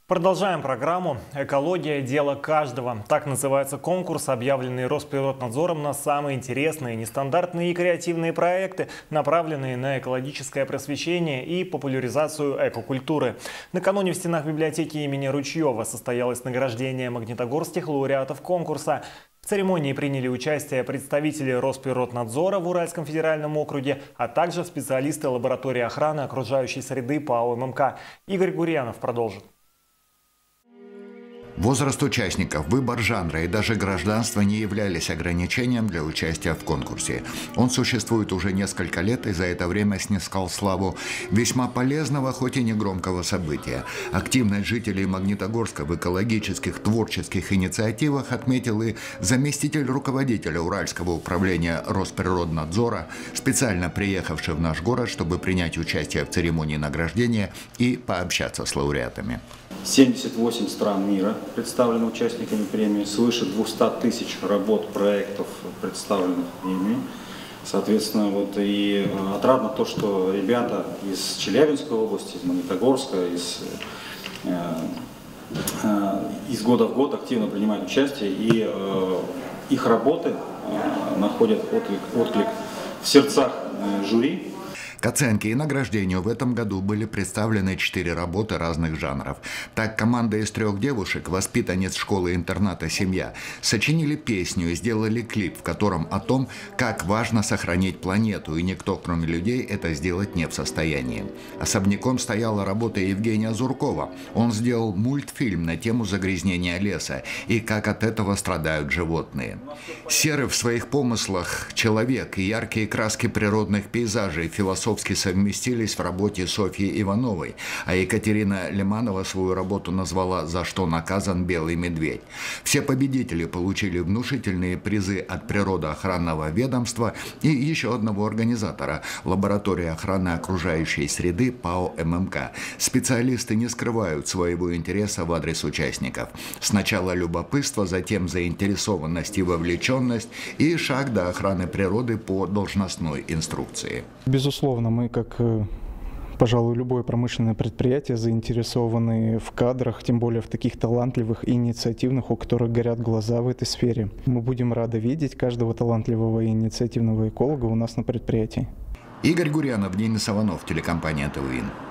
Продолжаем программу «Экология – дело каждого». Так называется конкурс, объявленный Росприроднадзором на самые интересные, нестандартные и креативные проекты, направленные на экологическое просвещение и популяризацию экокультуры. Накануне в стенах библиотеки имени Ручьева состоялось награждение магнитогорских лауреатов конкурса. В церемонии приняли участие представители Росприроднадзора в Уральском федеральном округе, а также специалисты лаборатории охраны окружающей среды ПАО ММК. Игорь Гурьянов продолжит. Возраст участников, выбор жанра и даже гражданство не являлись ограничением для участия в конкурсе. Он существует уже несколько лет и за это время снискал славу весьма полезного, хоть и негромкого события. Активность жителей Магнитогорска в экологических творческих инициативах отметил и заместитель руководителя Уральского управления Росприроднадзора, специально приехавший в наш город, чтобы принять участие в церемонии награждения и пообщаться с лауреатами. 78 стран мира представлены участниками премии, свыше 200 тысяч работ, проектов, представленных ими. Соответственно, и отрадно то, что ребята из Челябинской области, из Магнитогорска, из года в год активно принимают участие, и их работы находят отклик в сердцах жюри. К оценке и награждению в этом году были представлены 4 работы разных жанров. Так, команда из 3 девушек, воспитанниц школы-интерната «Семья», сочинили песню и сделали клип, в котором о том, как важно сохранить планету, и никто, кроме людей, это сделать не в состоянии. Особняком стояла работа Евгения Зуркова. Он сделал мультфильм на тему загрязнения леса и как от этого страдают животные. Серый в своих помыслах человек и яркие краски природных пейзажей философски совместились в работе Софьи Ивановой, а Екатерина Лиманова свою работу назвала «За что наказан белый медведь». Все победители получили внушительные призы от природоохранного ведомства и еще одного организатора – лаборатории охраны окружающей среды ПАО ММК. Специалисты не скрывают своего интереса в адрес участников. Сначала любопытство, затем заинтересованность и вовлеченность и шаг до охраны природы по должностной инструкции. Безусловно, мы, как, пожалуй, любое промышленное предприятие, заинтересованы в кадрах, тем более в таких талантливых и инициативных, у которых горят глаза в этой сфере. Мы будем рады видеть каждого талантливого и инициативного эколога у нас на предприятии. Игорь Гурьянов, Денис Иванов, телекомпания ТВИН.